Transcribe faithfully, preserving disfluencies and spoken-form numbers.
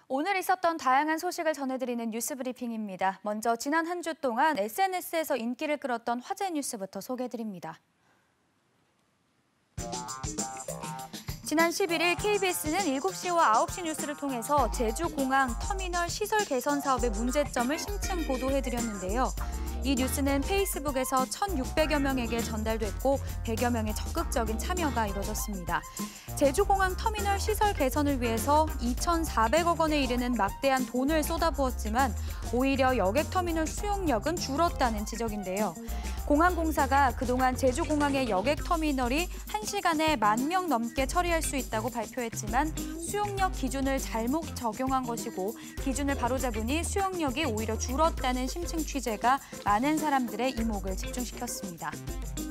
오늘 있었던 다양한 소식을 전해드리는 뉴스 브리핑입니다. 먼저 지난 한 주 동안 에스엔에스에서 인기를 끌었던 화제 뉴스부터 소개해드립니다. 지난 십일 일 케이비에스는 일곱 시와 아홉 시 뉴스를 통해서 제주공항 터미널 시설 개선 사업의 문제점을 심층 보도해드렸는데요. 이 뉴스는 페이스북에서 천육백여 명에게 전달됐고 백여 명의 적극적인 참여가 이뤄졌습니다. 제주공항 터미널 시설 개선을 위해서 이천사백억 원에 이르는 막대한 돈을 쏟아부었지만 오히려 여객터미널 수용력은 줄었다는 지적인데요. 공항공사가 그동안 제주공항의 여객터미널이 한 시간에 만 명 넘게 처리할 수 있다고 발표했지만 수용력 기준을 잘못 적용한 것이고 기준을 바로잡으니 수용력이 오히려 줄었다는 심층 취재가 많은 사람들의 이목을 집중시켰습니다.